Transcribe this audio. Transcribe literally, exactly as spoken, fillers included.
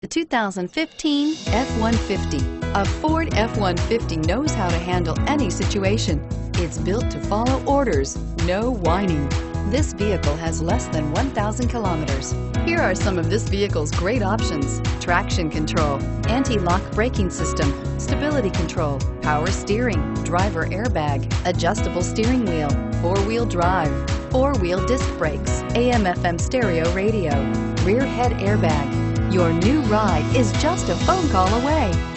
The two thousand fifteen F one fifty. A Ford F one fifty knows how to handle any situation. It's built to follow orders, no whining. This vehicle has less than one thousand kilometers. Here are some of this vehicle's great options: traction control, anti-lock braking system, stability control, power steering, driver airbag, adjustable steering wheel, four-wheel drive, four-wheel disc brakes, A M F M stereo radio, rear head airbag. Your new ride is just a phone call away.